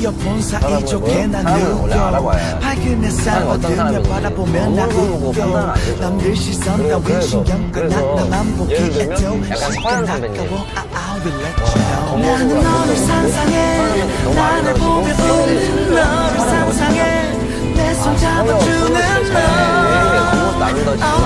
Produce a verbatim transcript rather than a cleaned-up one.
본 사이좋게 난 누워 밝은 햇살 얻으며 바라보면 나 웃겨 남들 시선 따윈 신경 끄나 나만 보기에도 시간 아까워 I'll be let you know 나는 너를 상상해 나를 보며 웃는 너를 상상해 내 손 잡아주는 너